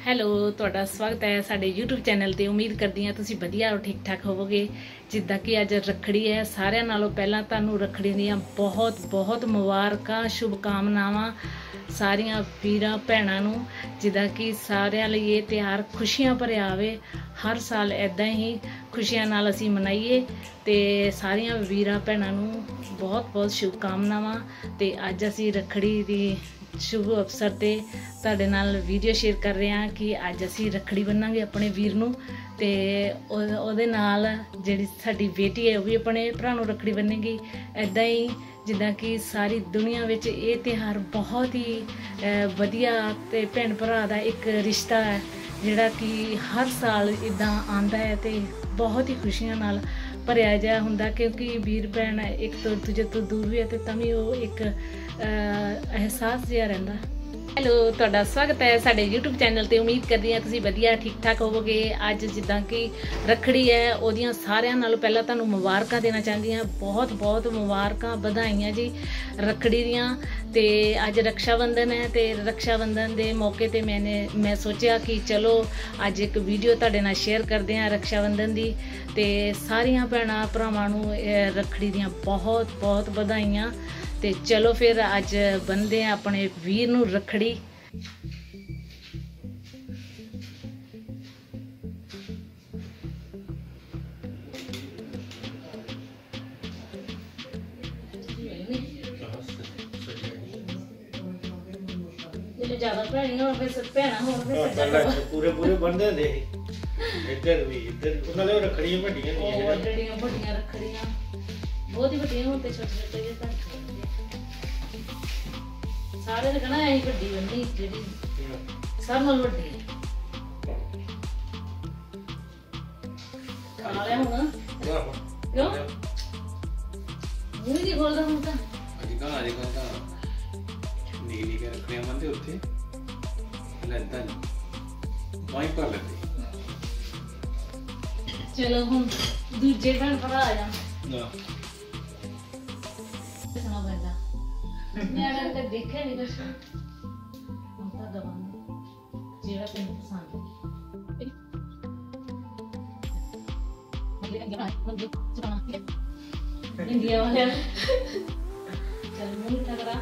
Hello, ਤੁਹਾਡਾ ਸਵਾਗਤ ਹੈ ਸਾਡੇ YouTube ਚੈਨਲ ਤੇ। ਉਮੀਦ ਕਰਦੀ ਹਾਂ ਤੁਸੀਂ ਵਧੀਆ ਔਰ ਠੀਕ ਠਾਕ ਹੋਵੋਗੇ। ਜਿੱਦਾਂ ਕਿ ਅੱਜ ਰੱਖੜੀ ਹੈ, ਸਾਰਿਆਂ ਨਾਲੋਂ ਪਹਿਲਾਂ ਤੁਹਾਨੂੰ ਰੱਖੜੀ ਦੀਆਂ ਬਹੁਤ ਬਹੁਤ ਮੁਬਾਰਕਾਂ, ਸ਼ੁਭਕਾਮਨਾਵਾਂ ਸਾਰੀਆਂ ਵੀਰਾਂ ਭੈਣਾਂ ਨੂੰ। ਜਿੱਦਾਂ ਕਿ ਸਾਰਿਆਂ ਲਈ ਇਹ ਤਿਉਹਾਰ ਖੁਸ਼ੀਆਂ ਭਰਿਆ ਆਵੇ, ਹਰ ਸਾਲ ਇੱਦਾਂ ਹੀ ਖੁਸ਼ੀਆਂ ਨਾਲ ਅਸੀਂ ਮਨਾਈਏ। ਤੇ ਸਾਰੀਆਂ ਵੀਰਾਂ ਭੈਣਾਂ ਨੂੰ ਬਹੁਤ ਬਹੁਤ ਸ਼ੁਭਕਾਮਨਾਵਾਂ। ਤੇ ਅੱਜ ਅਸੀਂ ਰੱਖੜੀ ਦੀ शुभ अवसर ते तुहाडे नाल वीडियो शेयर कर रहे हैं कि अज असी रखड़ी बन्नांगे अपने वीर नूं ते ओहदे नाल जिहड़ी साडी बेटी है वह भी अपने भरा नूं रखड़ी बन्नेगी। इदां ही जिद्दां कि सारी दुनिया विच ये त्यौहार बहुत ही वधिया ते भैन भरा दा एक रिश्ता है जिहड़ा कि हर साल इदां आंदा है ते बहुत ही खुशियां नाल भरिया जिहा हुंदा, क्योंकि वीर भैन एक तो दूजे तो दूर भी है ते तां वी ओह एक एहसास जिहा रहिंदा। ਹੈਲੋ, ਤੁਹਾਡਾ ਸਵਾਗਤ ਹੈ ਸਾਡੇ YouTube ਚੈਨਲ ਤੇ। ਉਮੀਦ ਕਰਦੀ ਹਾਂ ਤੁਸੀਂ ਵਧੀਆ ਠੀਕ ਠਾਕ ਹੋਵੋਗੇ। ਅੱਜ ਜਿੱਦਾਂ ਕਿ ਰੱਖੜੀ ਹੈ, ਉਹਦੀਆਂ ਸਾਰਿਆਂ ਨਾਲੋਂ ਪਹਿਲਾਂ ਤੁਹਾਨੂੰ ਮੁਬਾਰਕਾਂ ਦੇਣਾ ਚਾਹੁੰਦੀ ਹਾਂ। ਬਹੁਤ ਬਹੁਤ ਮੁਬਾਰਕਾਂ, ਵਧਾਈਆਂ ਜੀ ਰੱਖੜੀ ਦੀਆਂ। ਤੇ ਅੱਜ ਰਕਸ਼ਾ ਬੰਧਨ ਹੈ ਤੇ ਰਕਸ਼ਾ ਬੰਧਨ ਦੇ ਮੌਕੇ ਤੇ ਮੈਂ ਸੋਚਿਆ ਕਿ ਚਲੋ ਅੱਜ ਇੱਕ ਵੀਡੀਓ ਤੁਹਾਡੇ ਨਾਲ ਸ਼ੇਅਰ ਕਰਦੇ ਹਾਂ ਰਕਸ਼ਾ ਬੰਧਨ ਦੀ। ਤੇ ਸਾਰੀਆਂ ਭੈਣਾਂ ਭਰਾਵਾਂ ਨੂੰ ਰੱਖੜੀ ਦੀਆਂ ਬਹੁਤ ਬਹੁਤ ਵਧਾਈਆਂ। ਤੇ ਚਲੋ ਫਿਰ ਅੱਜ ਬੰਨਦੇ ਆ ਆਪਣੇ ਵੀਰ ਨੂੰ ਰੱਖੜੀ। ਜੇ ਜ਼ਿਆਦਾ ਭੈਣੀਆਂ ਹੋਣ ਫਿਰ ਭੈਣਾਂ ਹੋਣ ਫਿਰ ਪੂਰੇ ਪੂਰੇ ਬੰਨਦੇ ਹੁੰਦੇ ਸੀ। ਇੱਧਰ ਵੀ ਇੱਧਰ ਉਹਨਾਂ ਦੇ ਰੱਖੜੀਆਂ ਵੱਡੀਆਂ ਨਹੀਂ, ਉਹ ਵੱਡੀਆਂ ਵੱਡੀਆਂ ਰੱਖੜੀਆਂ ਬਹੁਤ ਹੀ ਵੱਡੀਆਂ ਹੁਣ ਤੇ ਛੋਟੇ ਛੋਟੇ ਜਿਹੇ ਤਾਂ ਸਾਰੇ ਨੇ ਕਹਣਾ ਐਂ ਵੱਡੀ ਬੰਨੀ ਜਿਹੜੀ ਸਭ ਨਾਲ ਵੱਡੀ ਖਾ ਲੈ ਹੁਣ। ਕਿਉਂ ਮੂੰਹ ਨਹੀਂ ਖੋਲਦਾ ਹੁਣ ਤਾਂ। ਅੱਜ ਕੱਲ੍ਹ ਤਾਂ ਨੀਲੀ ਕੇ ਰੱਖੜੀਆਂ ਬੰਨਦੇ ਉੱਥੇ ਲੈਂਦਾ ਨਹੀਂ ਵਾਈ ਭਰ ਲੈਂਦੇ। ਚਲੋ ਹੁਣ ਦੂਜੇ ਭੈਣ ਭਰਾ ਆ ਜਾ ਨਾ ਸੁਣਾ ਪੈਂਦਾ। ਮੈਂ ਅਗਰ ਤੇ ਦੇਖਿਆ ਨਹੀਂ ਕੁਛ ਹੁਣ ਤਾਂ ਦਵਾਂਗੇ ਜਿਹੜਾ ਤੈਨੂੰ ਪਸੰਦ ਇੰਡੀਆ ਵਾਲੇ ਚੱਲ ਮੂੰਹ ਮਿੱਠਾ ਕਰਾ।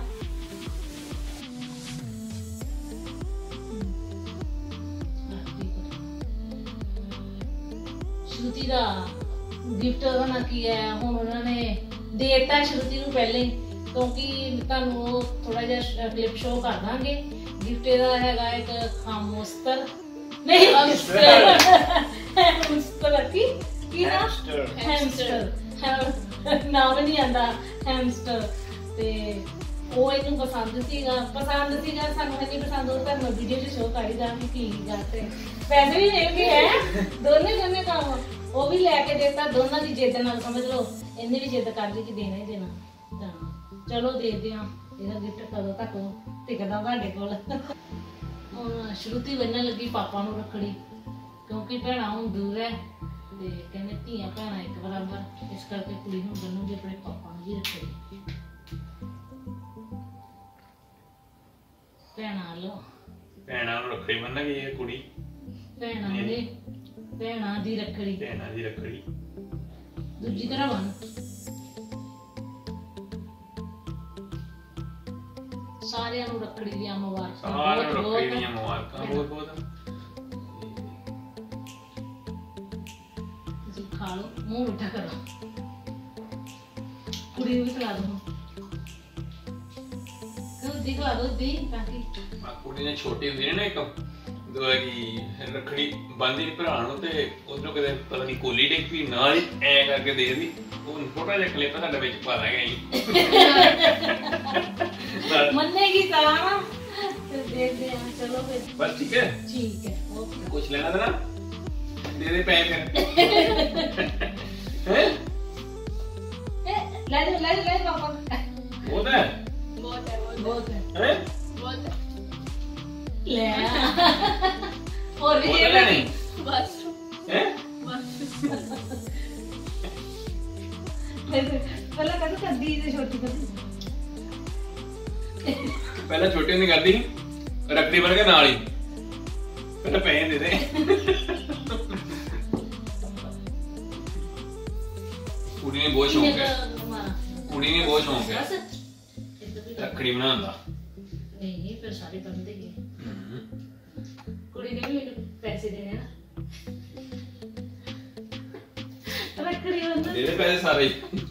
श्रुति का गिफ्ट ਉਹਦਾ ਨਾ ਕੀ ਹੈ ਹੁਣ ਉਹਨਾਂ ਨੇ ਦੇਤਾ ਸ਼ਰੂਤੀ ਨੂੰ ਪਹਿਲੇ, ਕਿਉਂਕਿ ਤੁਹਾਨੂੰ ਥੋੜਾ ਜਿਹਾ ਕਲਿੱਪ ਸ਼ੋ ਕਰ ਦਾਂਗੇ। ਗਿਫਟ ਇਹਦਾ ਹੈਗਾ ਇੱਕ ਖਾਮੋਸਤਰ ਨਹੀਂ ਹੈਮਸਟਰ ਕੀ ਨਾ ਹੈਮਸਟਰ ਨਾਮ ਨਹੀਂ ਆਂਦਾ ਹੈਮਸਟਰ। ਤੇ ਉਹ ਇਹਨੂੰ ਪਸੰਦ ਸੀਗਾ ਸਾਨੂੰ ਨਹੀਂ ਪਸੰਦ ਉਹ ਤਾਂ ਵੀਡੀਓ 'ਚ ਸ਼ੋ ਕਰੀਦਾ ਕਿ ਕੀ ਗੱਲ ਤੇ ਪੈਸੇ ਵੀ ਲੈ ਕੇ ਹੈ ਦੋਨੇ ਕੰਮ ਉਹ ਵੀ ਲੈ ਕੇ ਦੇਤਾ। ਦੋਨਾਂ ਦੀ ਜਿੱਦ ਨਾਲ ਸਮਝ ਲਓ, ਇਹਨੇ ਵੀ ਜਿੱਦ ਕਰ ਲਈ ਕਿ ਦੇਣਾ ਹੀ ਦੇਣਾ। ਤਾਂ ਚਲੋ ਦੇਖਦੇ ਹਾਂ ਇਹਦਾ ਗਿਫਟ ਕਦੋਂ ਤੱਕ ਟਿਕਦਾ ਤੁਹਾਡੇ ਕੋਲ। ਹੁਣ ਸ਼ਰੂਤੀ ਬੰਨਣ ਲੱਗੀ ਪਾਪਾ ਨੂੰ ਰੱਖੜੀ, ਕਿਉਂਕਿ ਭੈਣਾਂ ਹੁਣ ਦੂਰ ਹੈ ਤੇ ਕਹਿੰਦੇ ਧੀਆਂ ਭੈਣਾਂ ਇੱਕ ਬਰਾਬਰ, ਇਸ ਕਰਕੇ ਕੁੜੀ ਨੂੰ ਬੰਨੂਗੀ ਆਪਣੇ ਪਾਪਾ ਨੂੰ ਵੀ ਰੱਖੜੀ। ਭੈਣਾਂ ਨੂੰ ਰੱਖੜੀ ਬੰਨਾਂਗੇ ਇਹ ਕੁੜੀ। ਭੈਣਾਂ ਦੀ ਰੱਖੜੀ ਦੂਜੀ ਤਰ੍ਹਾਂ ਬੰਨ। ਸਾਰਿਆਂ ਨੂੰ ਰੱਖੜੀ ਦੀਆਂ ਮੁਬਾਰਕਾਂ। ਬਹੁਤ ਬਹੁਤ ਤੁਸੀਂ ਖਾ ਲਓ, ਮੂੰਹ ਮਿੱਠਾ ਕਰੋ। ਕੁੜੀ ਨੂੰ ਵੀ ਖਿਲਾ ਦੋ। ਦਿਖਾ ਦੋ ਦੀ ਤਾਂ ਕਿ ਕੁੜੀ ਨੇ ਛੋਟੀ ਹੁੰਦੀ ਨੇ ਨਾ ਇੱਕ ਦੋ ਕਿ ਰੱਖੜੀ ਬੰਨ੍ਹਦੀ ਭਰਾ ਨੂੰ ਤੇ ਉਧਰੋਂ ਕਿਤੇ ਪਤਾ ਨਹੀਂ ਕੋਲੀ ਡਿੱਗ ਪਈ ਨਾਲ ਹੀ ਐ ਕਰਕੇ ਦੇਖਦੀ। ਉਹ ਛੋਟਾ ਜਿਹਾ ਕਲਿੱਪ ਤੁਹਾਡੇ ਵਿੱਚ ਪਾ ਦਾਂਗੇ ਮੰਨੇਗੀ ਤਾਂ ਦੇਖਦੇ ਆ। ਚਲੋ ਫਿਰ ਬਸ ਠੀਕ ਹੈ ਓਕੇ। ਕੁਛ ਲੈਣਾ ਤਾਂ ਨਾ ਦੇ ਪੈਸੇ ਫਿਰ ਲੈ ਪਾਪਾ। ਬਹੁਤ ਹੈ ਲੈ ਹੋਰ ਵੀ ਜੇ ਲੈਣੀ ਬਸ ਪਹਿਲਾਂ ਕਦੋਂ ਕਰਦੀ ਜੇ ਛੋਟੀ ਪਹਿਲਾਂ ਛੋਟੀ ਹੁੰਦੀ ਕਰਦੀ ਰੱਖੜੀ ਬਣ ਕੇ ਨਾਲ ਹੀ ਪਹਿਲਾਂ ਪੈਸੇ ਦੇ ਦੇ। ਕੁੜੀ ਨੇ ਬਹੁਤ ਸ਼ੌਂਕ ਹੈ, ਕੁੜੀ ਨੇ ਬਹੁਤ ਸ਼ੌਂਕ ਹੈ ਰੱਖੜੀ ਬਣਾਉਣ ਦਾ। ਨਹੀਂ ਫਿਰ ਸਾਰੇ ਬੰਦੇ ਗਏ, ਕੁੜੀ ਨੇ ਵੀ ਮੈਨੂੰ ਪੈਸੇ ਦੇਣੇ ਨਾ ਰੱਖੜੀ ਬੰਨ੍ਹਣ ਦੇ ਪੈਸੇ ਸਾਰੇ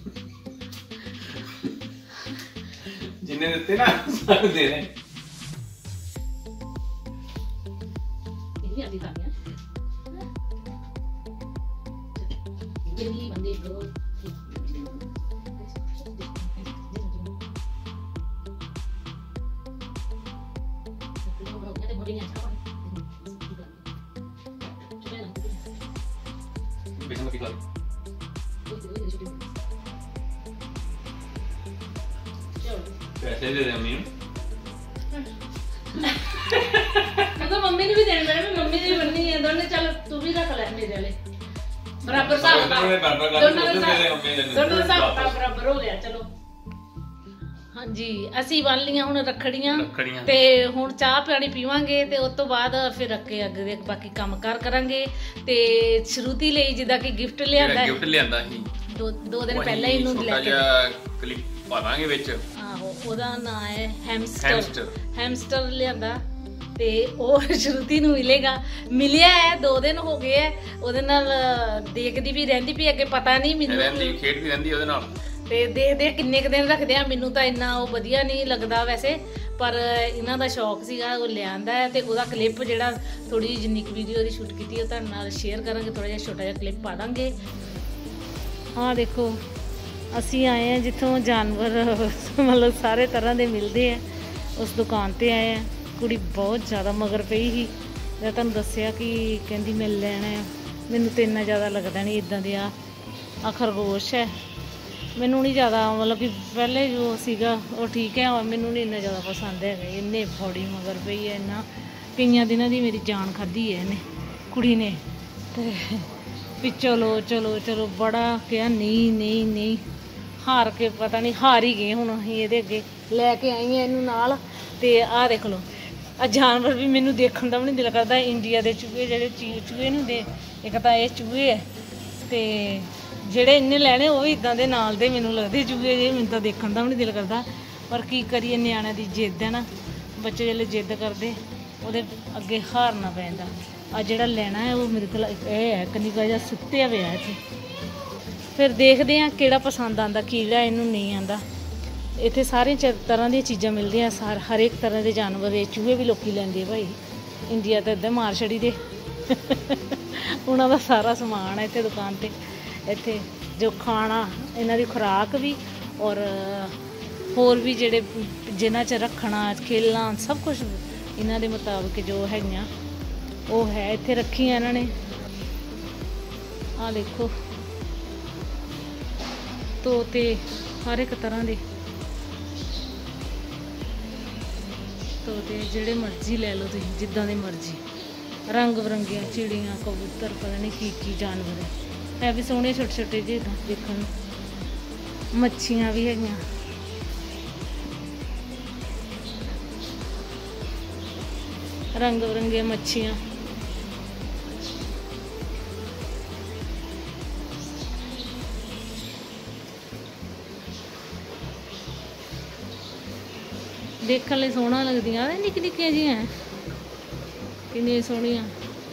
ਜਿੰਨੇ ਦਿੱਤੇ ਨਾ ਸਾਰੇ ਦੇ ਦੇ। ਇਹ ਆਦੀ ਤਾਂ ਜਿੰਨੀ ਬੰਦੇ ਬਰੋ पैसे दे दे मम्मी तो मम्मी ने भी देने मैंने भी मम्मी ने भी बननी है दोनों। चल तू भी रख ले मेरे वाले बराबर साहब दोनों साहब बराबर हो गया। चलो हाँ जी ਅਸੀਂ ਬੰਨ ਲੀਆਂ ਹੁਣ ਰੱਖੜੀਆਂ ਤੇ ਹੁਣ ਚਾਹ ਪਾਣੀ ਪੀਵਾਂਗੇ ਤੇ ਉਸ ਤੋਂ ਬਾਅਦ ਫਿਰ ਅੱਗੇ ਅੱਗੇ ਬਾਕੀ ਕੰਮ ਕਾਰ ਕਰਾਂਗੇ। ਤੇ ਸ਼ਰੂਤੀ ਲਈ ਜਿੱਦਾਂ ਕਿ ਗਿਫਟ ਲਿਆਂਦਾ ਸੀ ਦੋ ਦਿਨ ਪਹਿਲਾਂ ਹੀ ਇਹਨੂੰ ਲੈ ਕੇ ਕਲਿੱਪ ਪਾਵਾਂਗੇ ਵਿੱਚ। ਆਹੋ ਉਹਦਾ ਨਾਮ ਹੈ ਹੈਮਸਟਰ ਲਿਆਂਦਾ ਤੇ ਉਹ ਸ਼ਰੂਤੀ ਨੂੰ ਮਿਲਿਆ ਹੈ 2 ਦਿਨ ਹੋ ਗਏ ਹੈ ਉਹਦੇ ਨਾਲ ਦੇਖਦੀ ਵੀ ਰਹਿੰਦੀ ਵੀ ਅੱਗੇ ਪਤਾ ਨਹੀਂ ਮੈਨੂੰ ਰਹਿੰਦੀ ਖੇਡਦੀ ਰਹਿੰਦੀ ਉਹਦੇ ਨਾਲ ਤੇ ਦੇਖਦੇ ਕਿੰਨੇ ਕੁ ਦਿਨ ਰੱਖਦੇ ਆ। ਮੈਨੂੰ ਤਾਂ ਇੰਨਾ ਉਹ ਵਧੀਆ ਨਹੀਂ ਲੱਗਦਾ ਵੈਸੇ ਪਰ ਇਹਨਾਂ ਦਾ ਸ਼ੌਕ ਸੀਗਾ ਉਹ ਲਿਆਂਦਾ ਹੈ ਤੇ ਉਹਦਾ ਕਲਿੱਪ ਜਿਹੜਾ ਥੋੜੀ ਜਿਹੀ ਜਿੰਨੀ ਕੁ ਵੀਡੀਓ ਦੀ ਸ਼ੂਟ ਕੀਤੀ ਉਹ ਤੁਹਾਡੇ ਨਾਲ ਸ਼ੇਅਰ ਕਰਾਂਗੇ। ਥੋੜਾ ਜਿਹਾ ਛੋਟਾ ਜਿਹਾ ਕਲਿੱਪ ਪਾ ਦਾਂਗੇ। ਆਹ ਦੇਖੋ ਅਸੀਂ ਆਏ ਆ ਜਿੱਥੋਂ ਜਾਨਵਰ ਮਤਲਬ ਸਾਰੇ ਤਰ੍ਹਾਂ ਦੇ ਮਿਲਦੇ ਆ ਉਸ ਦੁਕਾਨ ਤੇ ਆਏ ਆ। ਕੁੜੀ ਬਹੁਤ ਜ਼ਿਆਦਾ ਮਗਰ ਪਈ ਸੀ ਮੈਂ ਤੁਹਾਨੂੰ ਦੱਸਿਆ ਕਿ ਕਹਿੰਦੀ ਮੈਂ ਲੈਣਾ ਆ। ਮੈਨੂੰ ਤਾਂ ਇੰਨਾ ਜ਼ਿਆਦਾ ਲੱਗਦਾ ਨਹੀਂ ਇੱਦਾਂ ਦੇ ਆ ਖਰਗੋਸ਼ ਹੈ ਮੈਨੂੰ ਨਹੀਂ ਜ਼ਿਆਦਾ ਮਤਲਬ ਕਿ ਪਹਿਲੇ ਜੋ ਸੀਗਾ ਉਹ ਠੀਕ ਹੈ ਮੈਨੂੰ ਨਹੀਂ ਇੰਨਾ ਜ਼ਿਆਦਾ ਪਸੰਦ ਹੈਗਾ। ਇੰਨੇ ਬੜੀ ਮਗਰ ਪਈ ਹੈ ਇੰਨਾ ਕਈਆਂ ਦਿਨਾਂ ਦੀ ਮੇਰੀ ਜਾਨ ਖਾਧੀ ਹੈ ਇਹਨੇ ਕੁੜੀ ਨੇ ਤੇ ਵੀ ਚਲੋ ਚਲੋ ਚਲੋ ਬੜਾ ਕਿਹਾ ਨਹੀਂ ਹਾਰ ਕੇ ਪਤਾ ਨਹੀਂ ਹਾਰ ਹੀ ਗਏ ਹੁਣ ਅਸੀਂ ਇਹਦੇ ਅੱਗੇ ਲੈ ਕੇ ਆਈ ਹਾਂ ਇਹਨੂੰ ਨਾਲ। ਤੇ ਆਹ ਦੇਖ ਲਓ ਆ ਜਾਨਵਰ ਵੀ ਮੈਨੂੰ ਦੇਖਣ ਦਾ ਵੀ ਨਹੀਂ ਦਿਲ ਕਰਦਾ। ਇੰਡੀਆ ਦੇ ਚੂਹੇ ਜਿਹੜੇ ਚੂਹੇ ਨਹੀਂ ਹੁੰਦੇ ਇੱਕ ਤਾਂ ਇਹ ਚੂਹੇ ਹੈ ਤੇ ਜਿਹੜੇ ਇਹਨੇ ਲੈਣੇ ਉਹ ਵੀ ਇਦਾਂ ਦੇ ਨਾਲ ਦੇ ਮੈਨੂੰ ਲੱਗਦੇ ਚੂਹੇ ਜੇ ਮੈਨੂੰ ਤਾਂ ਦੇਖਣ ਦਾ ਵੀ ਨਹੀਂ ਦਿਲ ਕਰਦਾ ਪਰ ਕੀ ਕਰੀਏ ਨਿਆਣਿਆਂ ਦੀ ਜਿੱਦ ਹੈ ਨਾ ਬੱਚੇ ਜਿਹੜੇ ਜਿੱਦ ਕਰਦੇ ਉਹਦੇ ਅੱਗੇ ਹਾਰਨਾ ਪੈਂਦਾ। ਆ ਜਿਹੜਾ ਲੈਣਾ ਹੈ ਉਹ ਮੇਰੇ ਕੋਲ ਇਹ ਹੈ ਨਿੱਕਾ ਜਿਹਾ ਸੁੱਤਿਆ ਪਿਆ ਇੱਥੇ। ਫਿਰ ਦੇਖਦੇ ਹਾਂ ਕਿਹੜਾ ਪਸੰਦ ਆਉਂਦਾ ਕਿਹੜਾ ਇਹਨੂੰ ਨਹੀਂ ਆਉਂਦਾ। ਇੱਥੇ ਸਾਰੇ ਤਰ੍ਹਾਂ ਦੀਆਂ ਚੀਜ਼ਾਂ ਮਿਲਦੀਆਂ ਹਰ ਇੱਕ ਤਰ੍ਹਾਂ ਦੇ ਜਾਨਵਰ ਇਹ ਚੂਹੇ ਵੀ ਲੋਕੀ ਲੈਂਦੇ ਭਾਈ। ਇੰਡੀਆ ਤਾਂ ਇੱਦਾਂ ਮਾਰ ਛੜੀ ਦੇ ਉਹਨਾਂ ਦਾ ਸਾਰਾ ਸਮਾਨ ਹੈ ਇੱਥੇ ਦੁਕਾਨ ਤੇ। ਇੱਥੇ ਜੋ ਖਾਣਾ ਇਹਨਾਂ ਦੀ ਖੁਰਾਕ ਵੀ ਔਰ ਹੋਰ ਵੀ ਜਿਹੜੇ ਜਿਨ੍ਹਾਂ 'ਚ ਰੱਖਣਾ ਖੇਲਣਾ ਸਭ ਕੁਝ ਇਹਨਾਂ ਦੇ ਮੁਤਾਬਕ ਜੋ ਹੈਗੀਆਂ ਉਹ ਹੈ ਇੱਥੇ ਰੱਖੀਆਂ ਇਹਨਾਂ ਨੇ। ਆਹ ਦੇਖੋ ਤੋਤੇ ਹਰ ਇੱਕ ਤਰ੍ਹਾਂ ਦੇ ਤੋਤੇ ਜਿਹੜੇ ਮਰਜ਼ੀ ਲੈ ਲਓ ਤੁਸੀਂ ਜਿੱਦਾਂ ਦੇ ਮਰਜ਼ੀ ਰੰਗ ਬਰੰਗੀਆਂ ਚਿੜੀਆਂ ਕਬੂਤਰ ਪਤਾ ਨਹੀਂ ਕੀ ਜਾਨਵਰ ਹੈ ਵੀ ਸੋਹਣੇ ਛੋਟੇ ਛੋਟੇ ਜਿਹੇ ਦੇਖਣ ਨੂੰ। ਮੱਛੀਆਂ ਵੀ ਹੈਗੀਆਂ ਰੰਗ ਬਰੰਗੀਆਂ ਮੱਛੀਆਂ ਦੇਖਣ ਲਈ ਸੋਹਣਾ ਲੱਗਦੀਆਂ ਨਿੱਕੀ ਨਿੱਕੀਆਂ ਜਿਹੀਆਂ ਕਿੰਨੀਆਂ ਸੋਹਣੀਆਂ।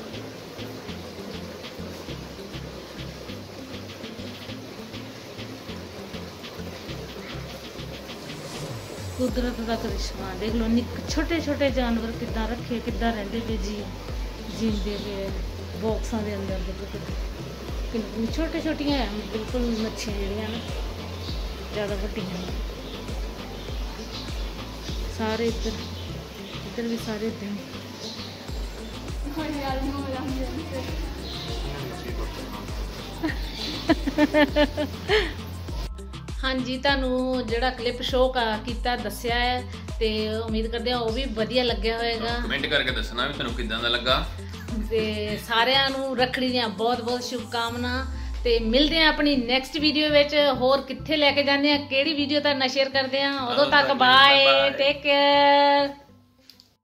ਕੁਦਰਤ ਦਾ ਕਰਿਸ਼ਮਾ ਦੇਖ ਲਓ ਛੋਟੇ ਛੋਟੇ ਜਾਨਵਰ ਕਿੱਦਾਂ ਰੱਖੇ ਕਿੱਦਾਂ ਰਹਿੰਦੇ ਪਏ ਜੀਂਦੇ ਪਏ ਬਾਕਸਾਂ ਦੇ ਅੰਦਰ ਕਿੰਨੀ ਛੋਟੇ ਛੋਟੀਆਂ ਬਿਲਕੁਲ ਮੱਛੀਆਂ ਜਿਹੜੀਆਂ ਨਾ ਜ਼ਿਆਦਾ ਵੱਡੀਆਂ ਸਾਰੇ ਇੱਧਰ ਵੀ ਸਾਰੇ ਇੱਦਾਂ ਹਾਂਜੀ ਤੁਹਾਨੂੰ ਜਿਹੜਾ ਕਲਿੱਪ ਸ਼ੋਅ ਕੀਤਾ ਦੱਸਿਆ ਹੈ ਤੇ ਉਮੀਦ ਕਰਦੇ ਹਾਂ ਉਹ ਵੀ ਵਧੀਆ ਲੱਗਿਆ ਹੋਵੇਗਾ। ਕਮੈਂਟ ਕਰਕੇ ਦੱਸਣਾ ਵੀ ਤੁਹਾਨੂੰ ਕਿੱਦਾਂ ਦਾ ਲੱਗਾ ਤੇ ਸਾਰਿਆਂ ਨੂੰ ਰੱਖੜੀ ਦੀਆਂ ਬਹੁਤ ਬਹੁਤ ਸ਼ੁਭਕਾਮਨਾ ਤੇ ਮਿਲਦੇ ਆ ਆਪਣੀ ਨੈਕਸਟ ਵੀਡੀਓ ਵਿੱਚ। ਹੋਰ ਕਿੱਥੇ ਲੈ ਕੇ ਜਾਂਦੇ ਆ ਕਿਹੜੀ ਵੀਡੀਓ ਤੁਹਾਡੇ ਨਾਲ ਸ਼ੇਅਰ ਕਰਦੇ ਆ। ਉਦੋਂ ਤੱਕ ਬਾਏ ਟੇਕ ਕੇਅਰ।